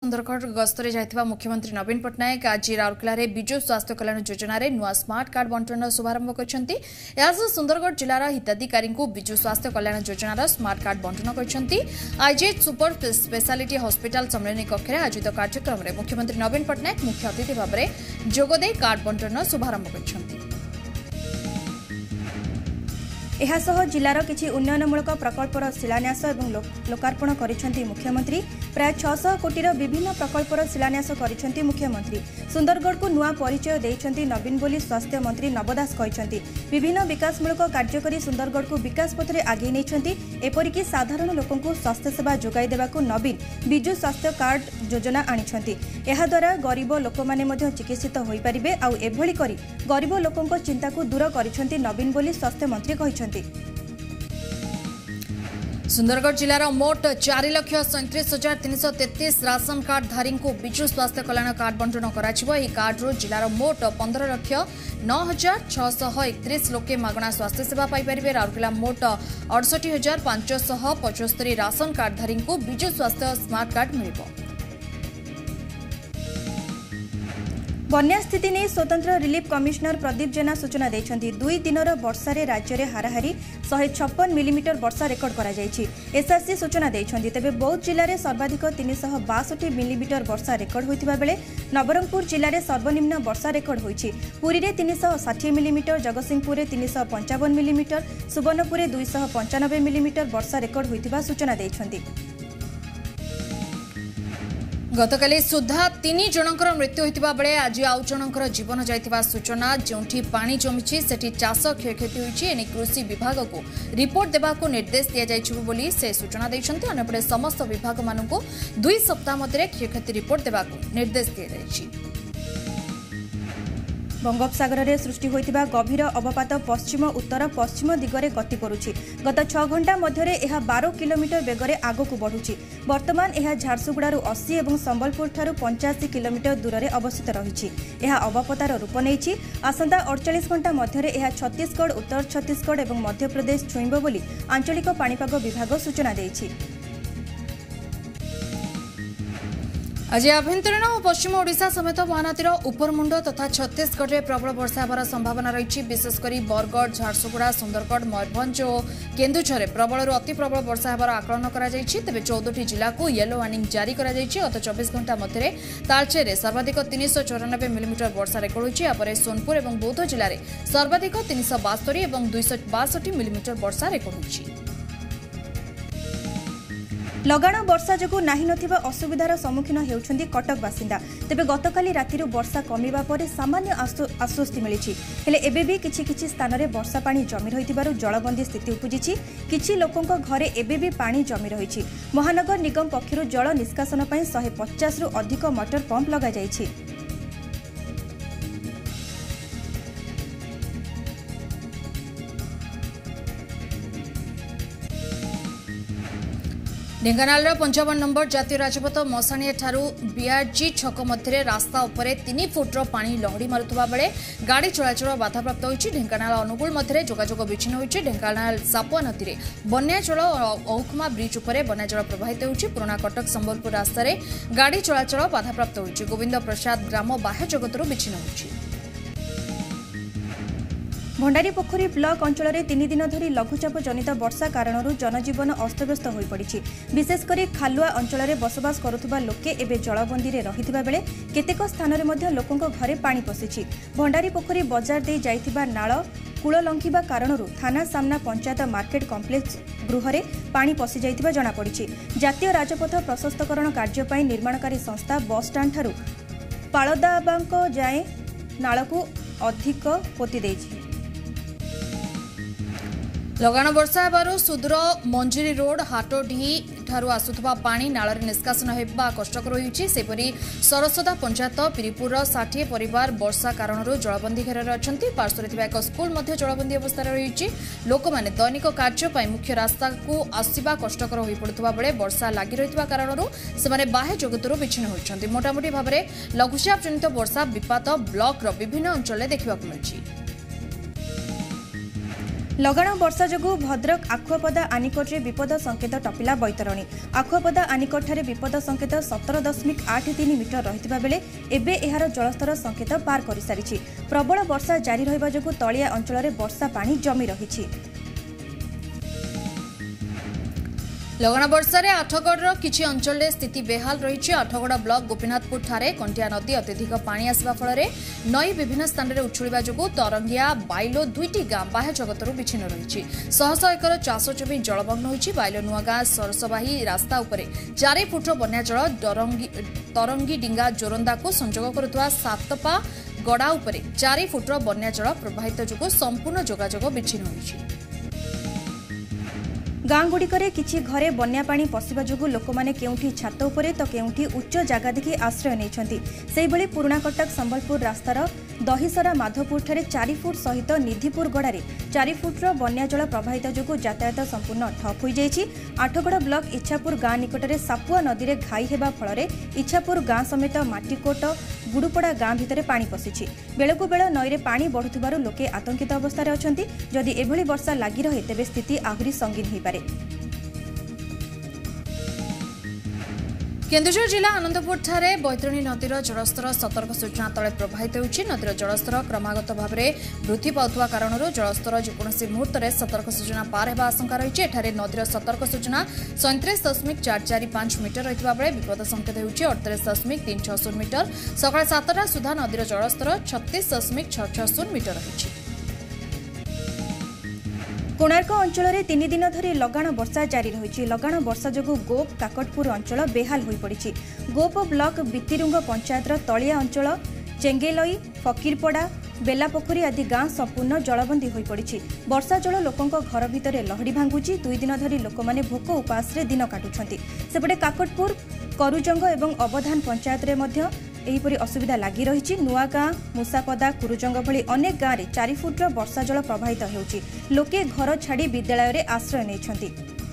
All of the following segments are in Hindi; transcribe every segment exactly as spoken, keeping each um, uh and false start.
सुंदरगढ़ गस्तरे जाइथिबा मुख्यमंत्री नवीन पट्टनायक आज राउरकेला रे विजु स्वास्थ्य कल्याण योजना रे नुआ स्मार्ट कार्ड बंटन शुभारंभ करछंती। यास सुंदरगढ़ जिलार हिताधिकारी को विजु स्वास्थ्य कल्याण योजनार स्मार्ट कार्ड बंटन करछंती। आईजी सुपर स्पेशालिटी हॉस्पिटल सम्मेलनी कक्ष रे आयोजित कार्यक्रम रे मुख्यमंत्री नवीन पट्टनायक मुख्य अतिथि भाव में जोगदे कार्ड बंटन शुभारंभ करछंती। एहासह जिलार किछि उन्नयनमूलक प्रकल्पर शिलान्यास एवं लोकार्पण करिसेंती मुख्यमंत्री। प्राय छह सौ कोटीर विभिन्न प्रकल्पर शिलान्यास करिसेंती मुख्यमंत्री। सुंदरगढ़ को नुआ परिचय देइसेंती नवीन बोली स्वास्थ्य मंत्री नवदास कहिसेंती। विभिन्न विकासमूलक कार्य करी सुंदरगढ़ को विकास पथरे आगे नेइसेंती। एपरिकी साधारण लोकंकु स्वास्थ्य सेवा जोगाई देबाकू नवीन विजु स्वास्थ्य कार्ड योजना आनिसेंती। एहा द्वारा गरीब लोकमाने मध्य चिकित्सित होई परिबे आउ एभली करी गरीब लोकंक चिंताकू दूर करिसेंती नवीन बोली स्वास्थ्य मंत्री कहिसेंती। सुंदरगढ़ जिलार मोट चार लाख सैंतीस हजार तीन सौ तेतीस राशन कार्ड धारी को विजु स्वास्थ्य कल्याण कार्ड बंटन कर कार्ड जिलार मोट पंद्रह लाख नौ हजार छःश एकतीस लोके मागणा स्वास्थ्य सेवा पाइपर। राउरकेला मोट अड़सठ हजार पांचश पचस्तरी राशन कार्ड धारी को विजु स्वास्थ्य स्मार्ट कार्ड मिल। बन्या स्थिति नहीं स्वतंत्र रिलीफ कमिशनर प्रदीप जेना सूचना देइछंती। दुई दिनर वर्षारे राज्य में हाराहारी शहे छप्पन मिलीमीटर वर्षा रेकर्ड करा जायछि। एसआरसी सूचना देइछंती। तेबे बौद्ध जिले में सर्वाधिक तीन सौ बासठ मिलीमीटर वर्षा रेकर्ड होइतिबा बेले नवरंगपुर जिले में सर्वनिम्न वर्षा रेकर्ड होइछि। पुरी रे तीन सौ षाठी मिलीमीटर, जगतसिंहपुर में तीन सौ पंचावन मिलीमीटर, सुवर्णपुर में दुई सौ पंचानबे मिलीमीटर वर्षा रेकर्ड होइतिबा सूचना देइछंती। गतकाली सुधा तीन जनकर मृत्यु होता बेले आज आउ जनकर जीवन जाइथिबा सूचना। जोंठी पानी जमिछि सेठी चाष क्षयक्षति होइछि। एने कृषि विभाग को रिपोर्ट देबाको निर्देश दिया जाइछि बोली से सूचना दैछन्ति। अन्यपटे समस्त विभाग माननको दुई सप्ताह मध्य क्षयक्षति रिपोर्ट देबाको निर्देश दिया जाइछि। बंगोपसागर में सृष्टि होइतिबा गभीर अवपात पश्चिम उत्तर पश्चिम दिगरे गति करुछि। गत छह घंटा मध्य यह बारह किलोमीटर बेगरे आगकू बढ़ुछि। वर्तमान यह झारसुगुड़ारू अस्सी और संबलपुर ठारू पंचाशी किलोमीटर दूर में अवस्थित रही। यह अवपतार रूप नहीं। आसंता अड़तालीस घंटा मध्य यह छत्तीसगढ़, उत्तर छत्तीसगढ़ और मध्यप्रदेश छुईंब बोली आंचलिक पाणीपाग विभाग सूचना देइछि। आज आभ्यंतरीण और पश्चिम ओडिशा समेत महानदीर उपरमुंड तथा छत्तीसगढ़ में प्रबल वर्षा होबार संभावना रही। विशेषकर बरगढ़, झारसुगुड़ा, सुंदरगढ़, मयूरभंज और केन्दुझर में प्रबल अति प्रबल वर्षा होबार आकलन करा जायछि। तेबे चौदह जिला को येलो वार्निंग जारी करा जायछि। गत चौबीस घंटा मध्य तालचेर सर्वाधिक तीन सौ चौरानबे मिलीमीटर वर्षा रेकर्ड होइछि। यापर सोनपुर और बौद्ध जिले में सर्वाधिक तीन सौ बास्तरी और दुई सौ बासठ मिलीमीटर वर्षा रेकर्ड होइछि। लगाण वर्षा जोगु नाही नथिबा असुविधार सम्मुखीन हेउछन्ती कटक बासिंदा। तेबे गतकाली रातिरु वर्षा कमिबा परे सामान्य आश्वस्ति मिलिछि। हेले एबे भी किछि किछि स्थान रे वर्षा पानी जमी रहितिबारु जलबंदी स्थिति उपजिछि। किछि लोकंक घरे एबे भी पानी जमी रहिछि। महानगर निगम पक्षरु जल निष्कासन पई एक सौ पचास रु अधिक मोटर पंप लगा जायछि। ढेंकानाल पंचावन नंबर जातीय राजपथ मसाणिया ठारू बीआरजी छक मध्य रास्ता उपरे तीन फुट्र पानी लहड़ी मारुवा बेले गाड़ी चलाचल बाधाप्राप्त होइछि। ढेंकानाल अनुगुल मध्य जोगाजोग विच्छिन्न होइछि। ढेंकानाल सापुआ नदी में बन्याजल औखमा ब्रिज उपरे बन्याजल प्रवाहित होइछि। पुराना कटक संबलपुर रास्ता रे गाड़ी चलाचल बाधाप्राप्त होइछि। गोविंद प्रसाद ग्राम बाह्य जगतरू विच्छिन्न होइछि। भंडारीपोखरी ब्लॉक अंचल में तीन दिन धरी लघुचाप जनित वर्षा कारण जनजीवन अस्तव्यस्त हो पड़ी। विशेषकर खालुआ अंचल में बसवास करुवा लोके एवं जलबंदी में रही बेले केतेक स्थान में लोकों घरे पानी पशिछि। भंडारीपोखरी बजार दे जाइथिबा नाळ कूल लंघिबा कारण थाना सामना पंचायत मार्केट कम्प्लेक्स गृह में पानी पशि जाइथिबा जणा पड़िछि। जातीय राजपथ प्रशस्तकरण कार्य निर्माणकारी संस्था बस स्टाण्ड ठारू पाळदाबांक जाए नाळकू अधिक पोति देइछि। लगाण वर्षा होबारु सुदूर मंजिरी रोड हाटोडी ठारू आसुथबा पानी नाଳରେ निष्कासन हेबा कष्टकर होइछि। सेपरि सरसदा पंचायत पिरिपुर षाठी परिवार वर्षा कारणरू जलबंदी घेରରେ अछंती। पार्श्वरे थिबा एक स्कूल मध्ये जलबंदी अवस्था रहिछि। लोकमाने दैनिक कार्य पई मुख्य रास्ता को आसीबा कष्टकर होई पडुथबा बेले वर्षा लागि रहितबा कारणरू सेमाने बाह्य जगतरू विच्छिन्न होइछंती। मोटामोटी भाबरे लघुचाप जनित वर्षा विपात ब्लॉक रो विभिन्न अंचल देखिबाकु मिलिछि। लगाण वर्षा जोगु भद्रक आखुआपदा आनिकट रे विपद संकेत टपिला बैतरणी। आखुआपदा आनिकट ठारे विपद संकेत सतर दशमिक आठ तीन मीटर रहितबा बेले एबे एहार जलस्तर संकेत पार कर सारिछि। प्रबल वर्षा जारी रहिबा जोगु तलिया अंचल रे वर्षा पानी जमी रहिछि। लगाण वर्षारे आठगढ़ किछि अंचल स्थिति बेहाल रही। आठगढ़ ब्लॉक गोपीनाथपुर ठारे कंटिया नदी अत्यधिक पानी आसवा फल नई विभिन्न स्थान में उछुड़ा जो तरंगिया बाइलो दुईटी गां बाह्य जगत विच्छिन्न रही। शह शह एकर चाष जमी जलमग्न होती। बाइलो नुआगां सरसबाही रास्ता उपरे चार फुट बन्या जल तरंगी डिंगा जोरंदा को संजोग करुवा सातपा गड़ा उपरे चार फुट बन्या जल प्रवाहित जो संपूर्ण जोगाजोग विच्छिन्न होती। गाँ गुड़िकरे किछि घरे बन्या पानी पशिबा जोगु लोकमाने केउठी छात उपरे तो केउठी उच्च जागा देखि आश्रय नेछंती। सेहि भली पुराना कटक संबलपुर रास्तार दहीसरा माधवपुर ठारे चार फुट सहित निधिपुर गड़ारे चार फुटर बन्या जल प्रवाहित जोगु यातायात संपूर्ण ठप हो जाइछि। आठगढ़ ब्लॉक इच्छापुर गाँ निकटरे सापुआ नदी रे घाई हेबा फଳରେ इच्छापुर गाँ समेत माटीकोट गुडुपड़ा गाँ भितरे पानी पशिछि। बेलकु बेल नईरे पानी बढ़ुथिबारु लोके आतंकित अवस्थारे अछंती। जदि एभली वर्षा लागि रहे तेबे स्थिति आहुरी संगीन होई पारे। केन्दुझर जिला आनंदपुर ठारे बैतरणी नदीर जलस्तर सतर्क सूचना तले प्रवाहित होउछि। नदीर जलस्तर क्रमागत भाव में वृद्धि पाउथुवा कारणरू जलस्तर जेकोसी मुहूर्त में सतर्क सूचना पार हेबा आशंका रही। एठारे नदीर सतर्क सूचना सैंतीस दशमिक चार चार पांच मीटर रहितबा बेले विपद संकेत होउछि अड़तीस दशमिक तीन छह शून्य मीटर। सकाळ सातटा सुधा नदीर जलस्तर छत्तीस दशमिक छह छह शून्य मीटर रहिछि। कोणार्क अंचल में तीन दिन धरी लगाण वर्षा जारी रही। लगाण वर्षा जोगु गोप काकटपुर अंचल बेहाल हो पड़ी। गोप ब्लॉक बितिरुंग पंचायतर तलिया अंचल चेंगेलई फकीरपड़ा बेलापोखरी आदि गाँ संपूर्ण जलबंदी हो पड़ी। वर्षा जल लोकों घर भितर लहड़ी भांगुची। दुई दिन धरी लोक मैंने भोक उपास दिन काटुंट। सेपटे काकटपुर करुजंग और अवधान पंचायत में एहीपरि असुविधा लगी रही। नुआगां मुसापदा कुरुजंग भली अनेक गाँव में चार फुटर वर्षा जल प्रवाहित होउछि। लोके घर छाड़ी विद्यालय रे आश्रय नेछंती।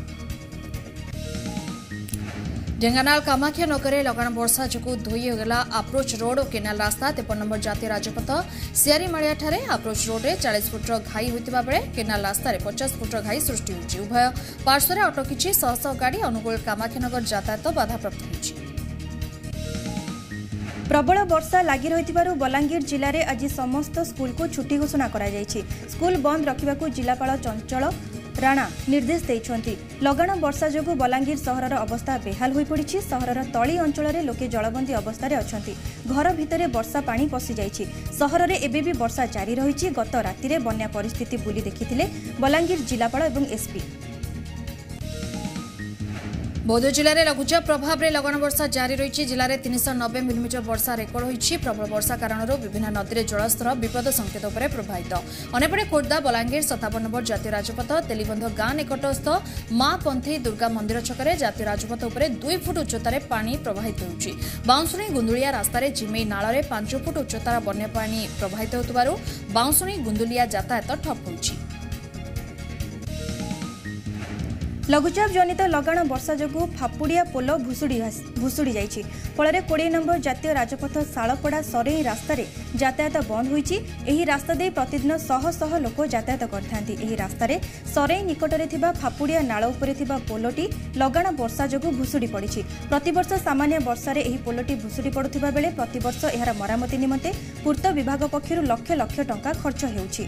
ढेंकानाल कामाख्या नगर लगाण वर्षा जो धोई होगला अप्रोच रोड और केनाल रास्ता तेपन नंबर जातीय राजपथ सियारीमालिया ठारे अप्रोच रोड में चालीस फुटर घाई होता बेले केनाल रास्तार पचास फुटर घाई सृष्टि होती। उभय पार्श्वर अटकी शह शह गाड़ी अनुगुल कामाख्यानगर यातायात बाधाप्राप्त होती। प्रबल वर्षा लगी रही बलांगीर जिले में आज समस्त स्कूल को छुट्टी घोषणा करा जायछि। स्कूल बंद रखा जिलापाल चंचल राणा निर्देश देइछन्ति। लगाण वर्षा जोगु बलांगीर सहरर अवस्था बेहाल होई पड़िछि। सहरर तली अंचल में लोके जलबंदी अवस्था अछन्ति। घर भितरे वर्षा पानी पशि जाइछि। सहर में एबे भी वर्षा जारी रही। गत राति बन्या परिस्थिति बुली देखिथिले बलांगीर जिलापाल एवं एसपी। बौद्ध जिले में लघुचाप प्रभाव में लगाण वर्षा जारी रही। जिले में तीन सौ नब्बे मिलीमीटर वर्षा रेकर्ड होती। प्रबल वर्षा कारण विभिन्न नदी में जलस्तर विपद संकेत पर प्रभावित। अनेपटे खोर्धा बलांगीर सतावन नंबर जातीय राजपथ तेलीबंध गाँ निकटस्थ माँ पंथी दुर्गा मंदिर छकरे जातीय राजपथ उपर दुई फुट उच्चतार पानी प्रवाहित होउछि। बाउंसुणी गुंदुलिया रास्तार जिमेई नाल में पांच फुट उच्चतार बन्या पानी प्रवाहित होतबारु बाउंसुणी गुंदुलिया यातायात ठप होउछि। लघुचाप जनित लगाण वर्षा जोगु फापुड़िया पोल भुशुड़ी भुशुड़ी जाइछि। फଳରେ कोड़े नंबर जातीय राजपथ शालपड़ा सरेई रास्तार यातायात बंद होइछि। एही रास्ता दे प्रतिदिन शह शह लोक यातायात करथांती। एही रास्तार सरेई निकटरे थिबा फापुड़िया नाळ उपरे थिबा पोलटी लगाण वर्षा जोगु भुशुड़ी पड़िछि। प्रतिवर्ष सामान्य वर्षार एही पोलटी भुशुड़ी पड़ुथिबा बेले प्रतिवर्ष एहार मरामती निमंते पूर्त विभाग पक्षरु लक्ष लक्ष टंका खर्च हेउछि।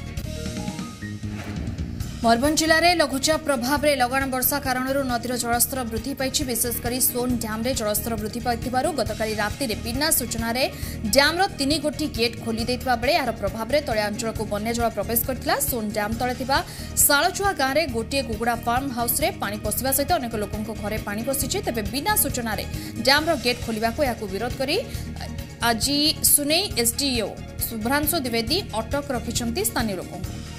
मयूरभंज जिले में लघुचाप प्रभाव में लगाण वर्षा कारण नदीर जलस्तर वृद्धि पाई। विशेषकर सोन डैम रे जलस्तर वृद्धि पाई। गतकाली राति बिना सूचना डैम तीन गोटी गेट खोली देइथिबा बेले यार प्रभाव में तलिया अंचल को बन्या जल प्रवेश करथिला। सोन डैम तले थिबा सालचुआ गाँव में गोटे कुकुड़ा फार्म हाउस रे पानी पशिबा सहित अनेक लोकों घरे पानी पशिछि। तेबे बिना सूचना डैम रो गेट खोलिबाको याकु विरोध करी आज सुनेई एसडीओ शुभ्रांशु द्विवेदी अटक रखिछन्ति स्थानीय लोकों।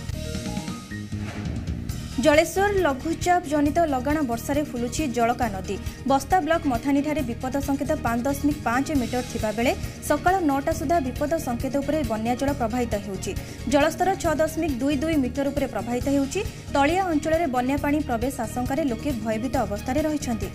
जलेश्वर लघुचाप जनित लगाण वर्षारे फुलुछि जलका नदी। बस्ता ब्लॉक मथानीठारे विपद संकेत पांच दशमिक पांच मीटर थिबा बेले सकाळ नौटा सुधा विपद संकेत उपरे बन्या जल प्रवाहित हेउछि। जलस्तर छह दशमिक दुई दुई मीटर उपरे प्रवाहित हेउछि। तलिया अंचल में बन्या पानी प्रवेश आशंका लोके भयभीत अवस्था रहिछन्ति।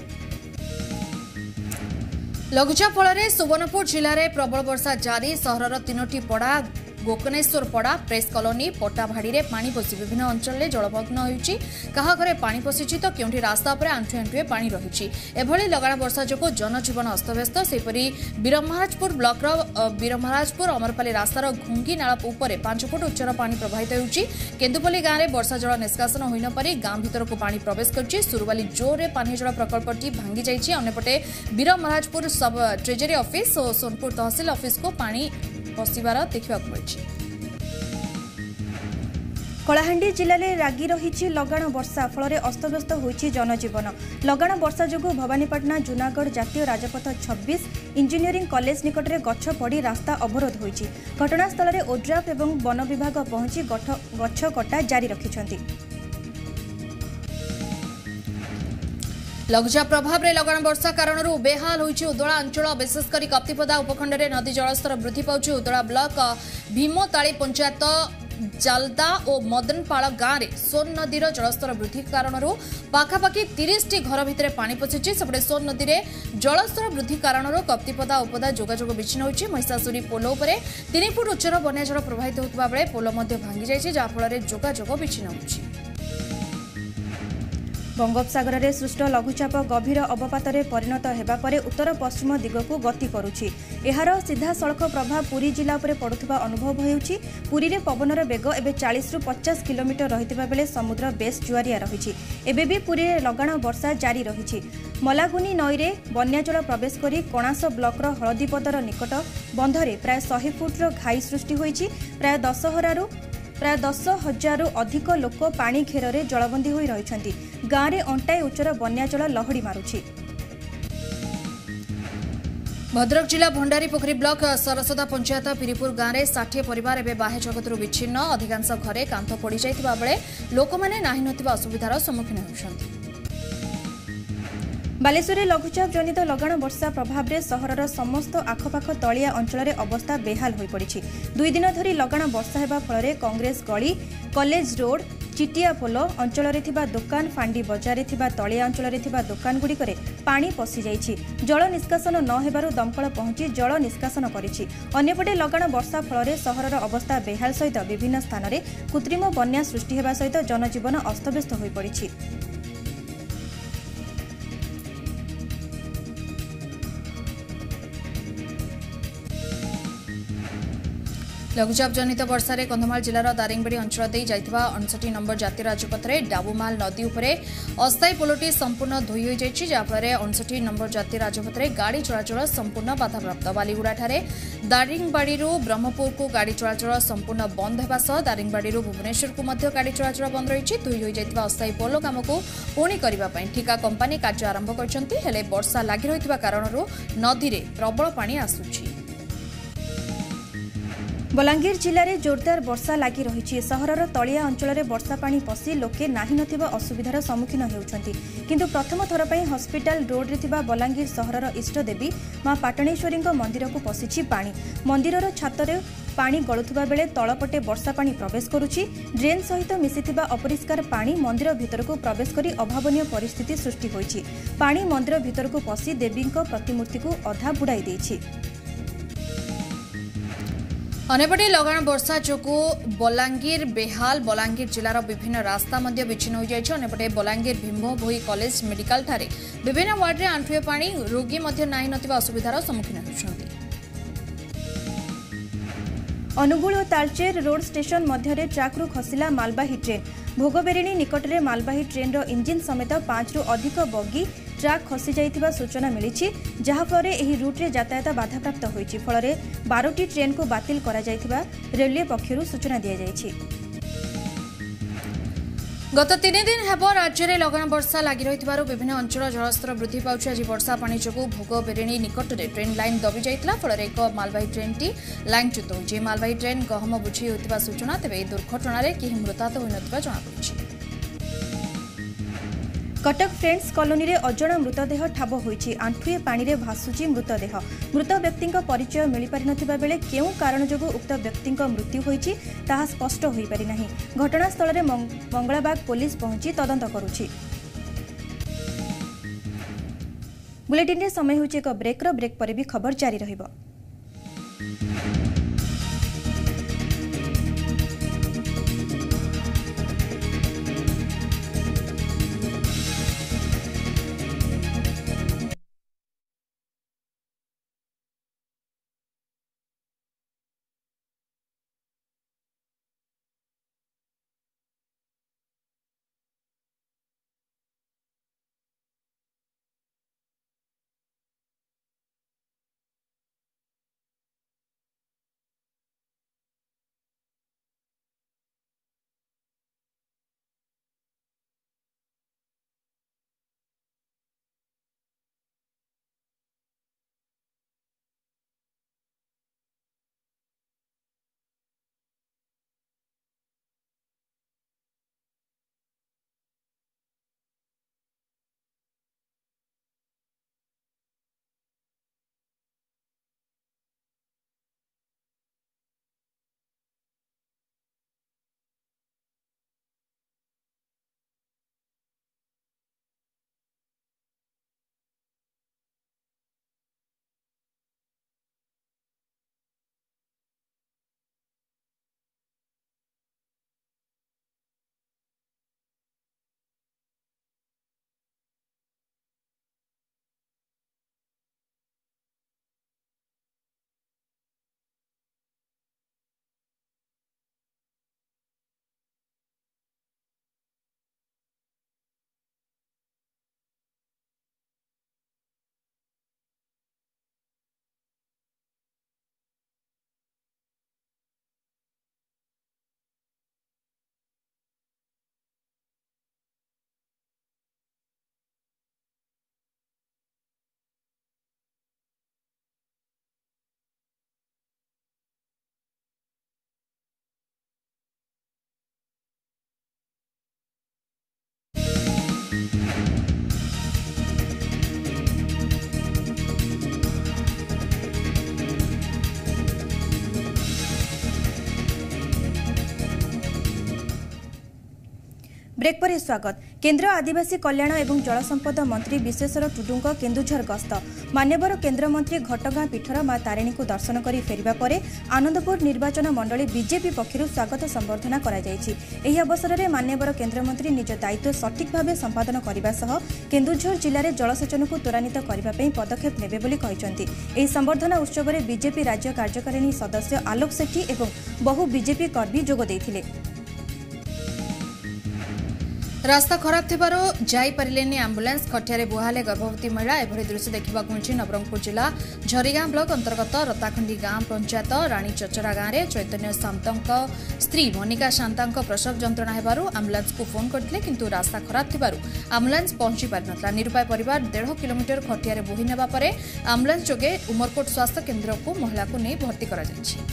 लघुचाप फल सुवर्णपुर जिले में प्रबल वर्षा जारी। सहरर तीनोटी पड़ा गोकनेश्वर पड़ा प्रेस कॉलोनी पट्टाभाड़ी में पानी पशि विभिन्न अंचल में जलमग्न होती क्या घरे पानी पशिछि तो केउठी रास्ता पर आंठुए आंठुए पानी रही एभली लगाण वर्षा जो जनजीवन अस्तव्यस्त सेपरी वीरमहाराजपुर ब्लॉक वीरमहाराजपुर अमरपाली रास्तार घुंगी नाल उपर पांच फुट उच्चर पानी प्रवाहित होउछि केन्दुपल्ली गाँव में वर्षा जल निष्कासन होई न पारि गाँ भीतर को पानी प्रवेश करछि सुरुवाली जोरे पानी जल प्रकल्पटी भांगी जाइछि अन्यपटे वीरमहाराजपुर सब ट्रेजरी ऑफिस और सोनपुर तहसिल ऑफिस को पानी पशिबार देखा मिली। कलाहांडी जिले में रागी रही लगाण वर्षा फल अस्तव्यस्त होइछि जनजीवन लगाण वर्षा जो भवानीपाटना जूनागढ़ जातीय राजपथ छब्बीस इंजीनियरिंग कॉलेज निकट में गछ पड़ी रास्ता अवरोध होइछि घटनास्थल में ओड्राफ एवं वन विभाग पहुंची गछ कटा जारी रखिछन्ति। लघुचाप प्रभाव में लगाण वर्षा कारण बेहाल होइछि उदला अंचल विशेषकर कप्तिपदा उपखंड में नदी जलस्तर वृद्धि पाउछि उदला ब्लॉक भीमताड़ी पंचायत जालदा और मदनपाड़ गाँव में सोन नदीर जलस्तर वृद्धि कारण पाखापाखि तीस टी घर भितर पानी पशिछि सेपटे सोन नदी में जलस्तर वृद्धि कारण कप्तिपदा उपदा जोगाजोग विच्छिन्न होइछि महिषासुरी पोल उपर तीन फुट उच्चर बन्याजल प्रवाहित होता बेले पोल भांगी जाइछि जहाँफल जोगाजोग विच्छिन्न होइछि। बंगोपसागर में सृष्ट लघुचाप गभीर अवपात परिणत होगा पर उत्तर पश्चिम दिगक गति करुछि एहार सीधा सड़क प्रभाव पुरी जिला पर पड़ुवा अनुभव होउछि पुरी रे पवनर बेग एबे चालीस रु पचास किलोमीटर रहितबा बेले समुद्र बेस जुआरिया रहिछि एबे भी पुरी रे लगाण वर्षा जारी रहिछि मलागुनी नई रे बन्याजल प्रवेश करी कणास ब्लॉक हलदीपदर निकट बंधरे प्राय सौ फुट घाई सृष्टि होइछि प्राय दशहरारु प्राय दस हजार अधिक लोक पानी घेर में जलबंदी होई रहिछन्ति गाँव में अंटाए उच्चर बन्याजल लहड़ी मारुछि। भद्रक जिला भंडारी पोखरी ब्लॉक सरसदा पंचायत पिरीपुर गाँव में षाठी परिवार एवं बाह्य जगत विच्छिन्न अधिकांश घरे कांथ पड़ जाइतिबा बेले लोक माने नाही नथिबा असुविधार सम्मुखीन होउछन्ति। बालेश्वर लघुचाप जनित लगाण वर्षा प्रभाव में सहरर समस्त आखपाख तलिया अंचल अवस्था बेहाल हो पड़ी दुई दिन धरी लगाण वर्षा होगा फल कांग्रेस गली कॉलेज रोड चिटिया पोल अंचल दुकान फांडी बजार तलिया अंचल दुकानगुड़िक पानी पशि जाइछि जल निष्कासन न हेबारु दमकल पहुंची जल निष्कासन करिछि अन्यपटे लगाण वर्षा फल सहरर अवस्था बेहाल सहित विभिन्न स्थान में कृत्रिम बन्या सृष्टि हेबा सहित जनजीवन अस्तव्यस्त हो पड़ी। लघुचाप जनित वर्षा रे कंधमाल जिलार दारिंगबाड़ी अंचल दे जाइथिबा अड़सठ नंबर जातीय राजपथ में डाबुमाल नदी उपरे अस्थायी पोलटी संपूर्ण धोई हो जाइछि जहाँफल अड़सठ नंबर जातीय राजपथ में गाड़ी चलाचल संपूर्ण बाधाप्राप्त बालीगुड़ा ठारे दारिंगबाड़ी ब्रह्मपुर को गाड़ी चलाचल संपूर्ण बंद होगा सह दारिंगबाड़ी भुवनेश्वर को मध्य गाड़ी चलाचल बंद रही धोई हो जाइथिबा अस्थायी पोल काम को पुणी करबा पई ठिका कंपानी कार्य आरंभ करछन्ति हेले वर्षा लागि रहिथिबा कारणरू नदी रे प्रबल पानी आसुछि। बलांगीर जिले में जोरदार वर्षा लगी रही सहरर तलिया अंचल में वर्षा पानी पशि लोके नाही नथिबा असुविधार सम्मुखीन होउछन्ति किंतु प्रथम थर पई हॉस्पिटल रोड रे थिबा बलांगीर सहरर इष्टदेवी मां पाटणेश्वरी मंदिर को पशिछि पानी मंदिरर छातरे पानी गलुवा बेले तलपटे वर्षा पानी प्रवेश करुछि ड्रेन सहित मिसिथिबा अपरिष्कार पानी मंदिर भितर को प्रवेश करी अभावनीय परिस्थिति सृष्टि होइछि पानी मंदिर भितर को पशि देवी प्रतिमूर्ति को अधा बुड़ाई देइछि। अनेपटे लगाण वर्षा जो बलांगीर बेहाल बलांगीर जिलार विभिन्न रास्ता मध्य विच्छिन्न हो जाइछि अनेपटे बलांगीर भीमभोई कॉलेज मेडिकल ठारे विभिन्न वार्ड रे आंठुए पानी रोगी मध्य नाही नथिबा असुविधार सम्मुखीन होउछन्ति। अनुगुल और तालचेर रोड स्टेशन मध्य ट्राक्रु खसिला मालबाही ट्रेन भोगबेरेणी निकट में मालबाही ट्रेन रो इंजिन समेत पांच रु अधिक बगी ट्राक खसी जाइथिबा सूचना मिली जहाँफल एही रूट रे यातायात बाधाप्राप्त होइछि फल बारह ट्रेन को बातिल करा जाइथिबा रेलवे पक्षरु सूचना दिया जाइछि। गत तीन दिन हेब राज्य में लगाण वर्षा लगी रही विभिन्न अंचल जलस्तर वृद्धि पाउछि आज वर्षा पानी जो भोगबेरेणी निकट में ट्रेन लाइन दबी जाइतिला फल एक मालबाही ट्रेन टी लाइनच्युत होइछि मालबाही ट्रेन गहम बुझी होइतिबा सूचना तेबे दुर्घटना रे केही मृताहत होइनथिबा जଣା पड़िछि। कटक फ्रेंड्स कॉलोनी रे अजणा मृतदेह ठाब होइछि आंठुए पानी रे भासुछि मृतदेह मृत व्यक्ति परिचय मिल पारि नथिबा बेले केउ कारण जोगु उक्त व्यक्ति मृत्यु होइछि ताहा स्पष्ट होई पारि नाही घटनास्थल रे मंगलाबाग पुलिस पहुंची तदंत करुछि। बुलेटिन रे समय होइछि एक ब्रेक रो ब्रेक पर भी खबर जारी रहिबो। ब्रेक पर स्वागत। केन्द्र आदिवासी कल्याण एवं जलसंपद मंत्री विश्वेश्वर टुडुंक केन्दुझर गस्त। मान्यवर केन्द्रमंत्री घटगां पीठर मां तारिणी को दर्शन कर फेरिबा परे आनंदपुर निर्वाचन मंडली बीजेपी पक्षरु स्वागत संबर्धना करा जायछि। एही अवसर में मान्यवर केन्द्रमंत्री निज दायित्व सठिक भाव संपादन करने सह केन्दुझर जिले में जलसेचन को त्वरान्वित करने पदक्षेप नेबे बोली कहिसंति। एही संबर्धना उत्सव में बीजेपी राज्य कार्यकारिणी सदस्य आलोक सेठी एवं बहु बीजेपी कर्मी जोग देथिले। रास्ता खराब थिबारो जाई परिलेनी एम्बुलेंस खटियारे बुहाले गर्भवती महिला एभଳି दृश्य देखा मिली नवरंगपुर जिला झरीगां ब्लॉक अंतर्गत रताखंडी गांव पंचायत राणी चचरा गांव में चैतन्य सामंतक स्त्री मोनिका शांतांक प्रसव जंत्रणा हेबारु एम्बुलेंस को फोन करथिले किंतु रास्ता खराब थिबारु एम्बुलेंस पहुंची पारि नथला। निरुपाय परिवार डेढ़ किलोमीटर खटियारे बोही नेबा परे एम्बुलेंस जोगे उमरकोट स्वास्थ्य केन्द्र को महिला को नहीं भर्ती करा जायछि।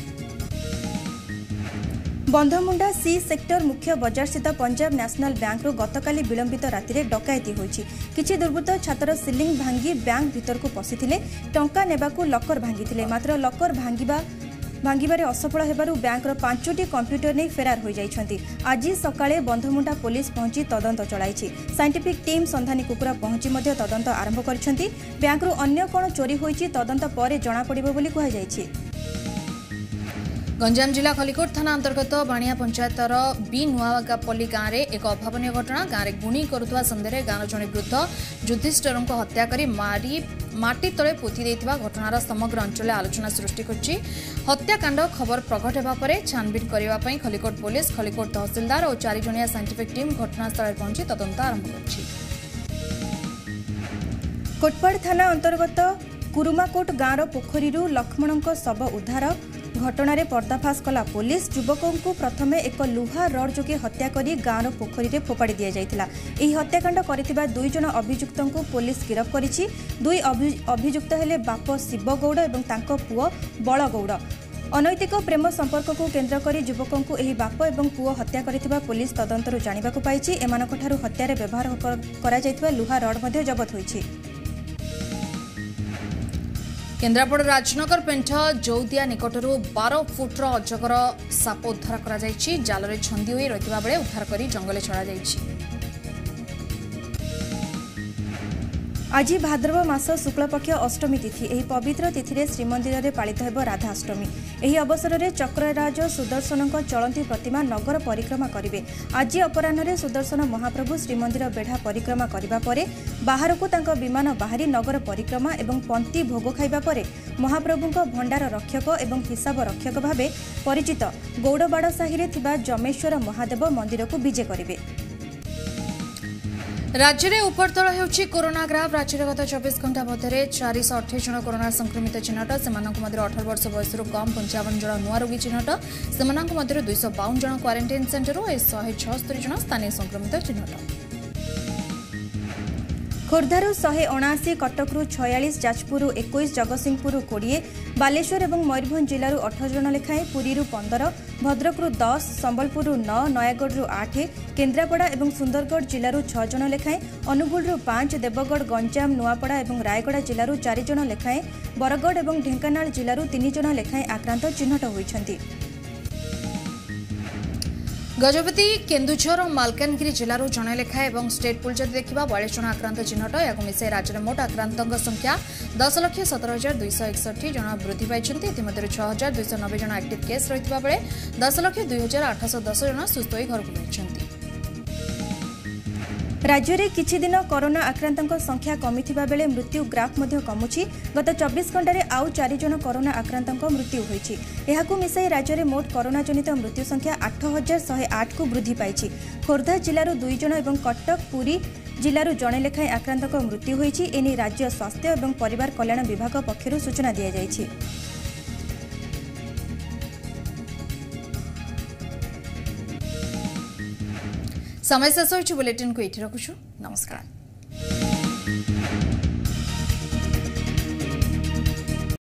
बंधमुंडा सी सेक्टर मुख्य बजार स्थित पंजाब नेशनल बैंक रु गतकाली विलंबित राति डकायती होईछि। किछि दुर्बृत्त छात्र सिलिंग भांगी बैंक भीतर को पशिथिले टंका नेबाकू लकर भांगिथिले। मात्र लकर भांगिबा भांगिबारे असफल हेबारु बैंकर पांचटी कंप्यूटर नहीं फेरार हो जाइछंती। आज सकाळे बंधमुंडा पुलिस पहुंची तदंत चलाइछि। साइंटिफिक टीम संधानी कुकुरा पहुंची मध्य तदंत आरंभ करिछंती। बैंकरु अन्य कोन चोरी होईछि तदंत परे जणा पड़िबो बोली कहा जाइछि। गंजाम जिला खलिकोट थाना अंतर्गत बाणिया पंचायतर बी नुआगापल्ली गांव में एक अभावन घटना। गांव में गुणी करुवा सन्देह गांव जड़े वृद्ध युधिष्ठिर हत्या कर मारी माटी तले पोति देइथिबा घटनार समग्र अंचल आलोचना सृष्टि करछि। हत्याकांड खबर प्रकट हेबा परे छानबीन करबा पई खलिकोट पुलिस खलिकोट तहसीलदार और चारि जणिया साइंटिफिक टीम घटनास्थल पहुंची तदंत आरंभ करछि। कोटपाड़ थाना अंतर्गत कुरुमाकोट गांव पोखरी लक्ष्मणों शव उद्धार घटना पर्दाफाश कला पुलिस। युवकों को प्रथम एक लुहा रड जोगे हत्या करी गांव पोखरी में फोपाड़ी दि जाइथिला। एही हत्याकांड करिथिबा दुई जन अभियुक्तों को पुलिस गिरफ्त करिछि। दुई अभियुक्त हेले बाप शिव गौड़ और तांको पुओ बल गौड़। अनैतिक प्रेम संपर्क को केन्द्र करी युवकों को एही बाप और पुओ हत्या करिथिबा पुलिस तदंतरु जानिबाकु पाइछि। एमानकठारु हत्यारे व्यवहार करा जाइथिबा लुहा रड मध्ये जबत होइछि। केन्द्रापड़ राजनगर पेंठ जौदिया निकटरू बारह फुट्र अजगर साप उद्धार करा जायछि। जालरे छंदी होई रहिबा बेले उद्धार करी जंगले छड़ा जायछि। आज भाद्रव मास शुक्लपक्ष अष्टमी तिथि। एही पवित्र तिथि श्रीमंदिर में पालित हेब राधाष्टमी। एही अवसर में चक्रराज सुदर्शन चलती प्रतिमा नगर परिक्रमा करेंगे। आज अपराह्न सुदर्शन महाप्रभु श्रीमंदिर बेढ़ा परिक्रमा करने पर बाहर को तांको विमान बाहरी नगर परिक्रमा एवं पंक्ति भोग खाइबा परे महाप्रभु भंडार रक्षक एवं हिसाब रक्षक भाव परिचित गौड़बाड़ साहि में थिबा जमेश्वर महादेव मंदिर को विजे करेंगे। राज्य में उपरतल होउछि कोरोना ग्राफ। राज्य में गत चौबीस घंटा मध्य चार सौ अठाईस जन कोरोना संक्रमित चिन्हट। से अठारह वर्ष बयस कम पंचावन जन नुआ रोगी चिन्हट। से दुई सौ बावन जन क्वारंटाइन सेंटर और शहे छस्तरी जन स्थानीय संक्रमित चिन्हट। खोर्धारू शहे अणाशी, कटकरू छयालीस, जाजपुर इक्कीस, जगतसिंहपुर कोड़े, बालेश्वर और मयूरभंज जिलूर अठर जन लेखाएं, पुरीरू पंदर, भद्रकरू दस, संबलपुर नौ, नयागढ़ आठ, केन्द्रापड़ा और सुंदरगढ़ जिलूर छह जन लेखाएं, अनुगुल पांच, देवगढ़, गंजाम, नुआपड़ा और रायगड़ा जिलूर चार जन लेखाएं, बरगढ़ और ढेंकानाल जिलूर तीन जन लेखाएं आक्रांत चिन्हट होइछंती। गजपति, केन्दुझर और मालकानगिरी जिलूर जड़े लेखाएं और स्टेट पुल जदि देखा बयालीस जन आक्रांत चिन्हट। या मिसाई राज्य में मोट आक्रांतों संख्या दस लक्ष सतर हजार दुई एकसठी जन वृद्धि पाई। छह हजार दुई नबे जन एक्टिव केस रही बेले दस लक्ष दुई हजार आठश दस जन सुस्थ हो घर को। राज्य में किछि दिन कोरोना आक्रांतों संख्या कमिथिबा बेले मृत्यु ग्राफ मध्य कमुछि। गत चौबीस घंटे आउ चार जन कोरोना आक्रांतों मृत्यु होइछि। एहाकु मिसाई राज्य में मोट कोरोना जनित मृत्यु संख्या आठ हजार शहे आठ को वृद्धि पाइछि। खोर्धा जिलूर दुई जन और कटक पुरी जिलूर जड़े लेखाएं आक्रांतों मृत्यु होइछि। एने राज्य स्वास्थ्य और परिवार कल्याण विभाग पक्षरु सूचना दिया जाइछि। समय शेष होइछि। बुलेटिन को एठी रखुछु। नमस्कार।